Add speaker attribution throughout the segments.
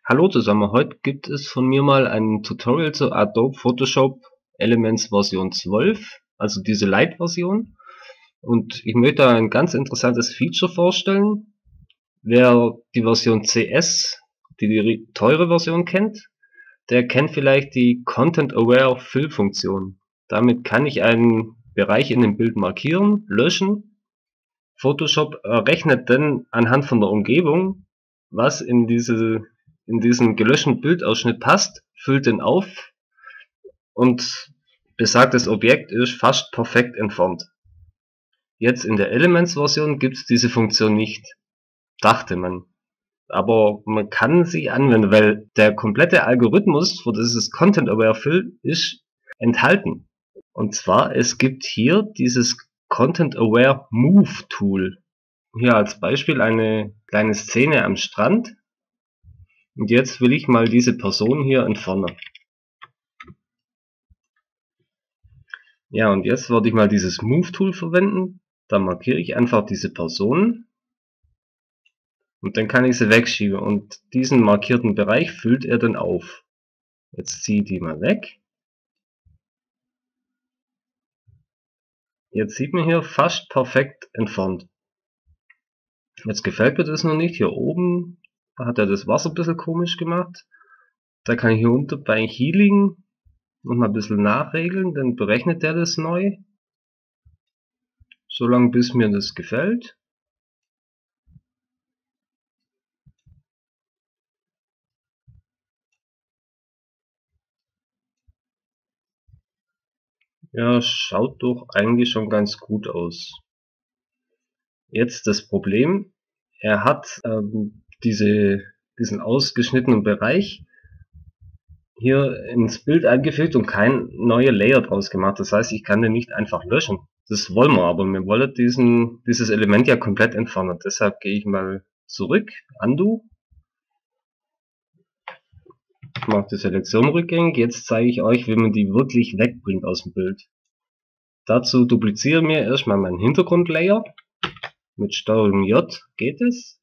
Speaker 1: Hallo zusammen, heute gibt es von mir mal ein Tutorial zu Adobe Photoshop Elements Version 12, also diese Lite-Version. Und ich möchte da ein ganz interessantes Feature vorstellen. Wer die Version CS, die teure Version kennt, der kennt vielleicht die Content Aware Fill Funktion. Damit kann ich einen Bereich in dem Bild markieren, löschen. Photoshop errechnet dann anhand von der Umgebung, was in diesen gelöschten Bildausschnitt passt, füllt den auf und besagtes Objekt ist fast perfekt entfernt. Jetzt in der Elements-Version gibt es diese Funktion nicht, dachte man. Aber man kann sie anwenden, weil der komplette Algorithmus für dieses Content-Aware Fill ist enthalten. Und zwar, es gibt hier dieses Content-Aware Move Tool. Hier als Beispiel eine kleine Szene am Strand. Und jetzt will ich mal diese Person hier entfernen. Ja, und jetzt werde ich mal dieses Move Tool verwenden. Da markiere ich einfach diese Person. Und dann kann ich sie wegschieben. Und diesen markierten Bereich füllt er dann auf. Jetzt ziehe ich die mal weg. Jetzt sieht man hier fast perfekt entfernt. Jetzt gefällt mir das noch nicht. Hier oben hat er das Wasser ein bisschen komisch gemacht. Da kann ich hier unten bei Healing noch mal ein bisschen nachregeln, dann berechnet der das neu. Solange bis mir das gefällt. Ja, schaut doch eigentlich schon ganz gut aus. Jetzt das Problem, er hat diesen ausgeschnittenen Bereich hier ins Bild eingefügt und kein neuer Layer draus gemacht. Das heißt, ich kann den nicht einfach löschen. Das wollen wir aber. Wir wollen dieses Element ja komplett entfernen. Deshalb gehe ich mal zurück, Undo. Ich mache die Selektion rückgängig. Jetzt zeige ich euch, wie man die wirklich wegbringt aus dem Bild. Dazu dupliziere mir erstmal meinen Hintergrundlayer. Mit STRG J geht es.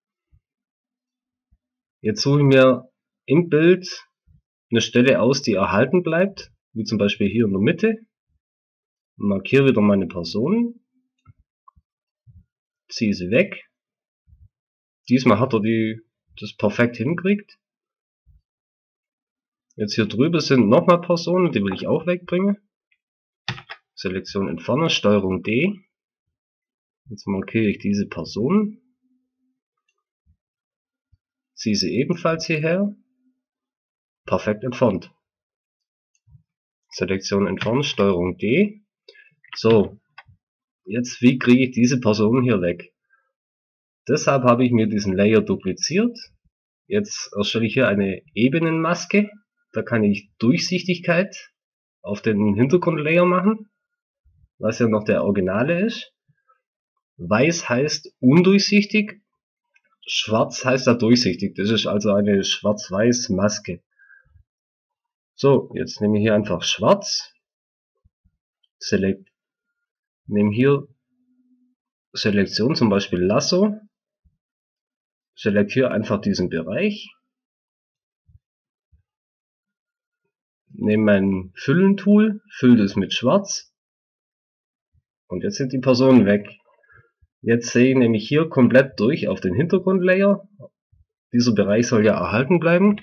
Speaker 1: Jetzt suche ich mir im Bild eine Stelle aus, die erhalten bleibt, wie zum Beispiel hier in der Mitte. Markiere wieder meine Person. Ziehe sie weg. Diesmal hat er das perfekt hingekriegt. Jetzt hier drüber sind nochmal Personen, die will ich auch wegbringen. Selektion entfernen, STRG D. Jetzt markiere ich diese Person. Ziehe sie ebenfalls hierher. Perfekt entfernt. Selektion entfernen, STRG D. So, jetzt wie kriege ich diese Person hier weg? Deshalb habe ich mir diesen Layer dupliziert. Jetzt erstelle ich hier eine Ebenenmaske. Da kann ich Durchsichtigkeit auf den Hintergrundlayer machen, was ja noch der Originale ist. Weiß heißt undurchsichtig, schwarz heißt da durchsichtig. Das ist also eine schwarz-weiß Maske. So, jetzt nehme ich hier einfach schwarz, nehme hier Selektion, zum Beispiel Lasso, selektiere einfach diesen Bereich, nehme mein Füllen-Tool, fülle das mit schwarz und jetzt sind die Personen weg. Jetzt sehe ich nämlich hier komplett durch auf den Hintergrundlayer. Dieser Bereich soll ja erhalten bleiben.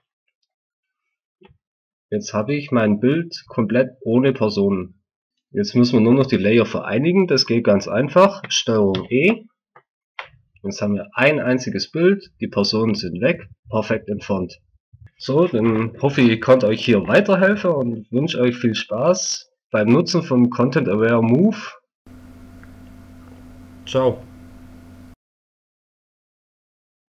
Speaker 1: Jetzt habe ich mein Bild komplett ohne Personen. Jetzt müssen wir nur noch die Layer vereinigen. Das geht ganz einfach. STRG E. Jetzt haben wir ein einziges Bild. Die Personen sind weg. Perfekt entfernt. So, dann hoffe ich, ich konnte euch hier weiterhelfen und wünsche euch viel Spaß beim Nutzen von Content Aware Move. Ciao.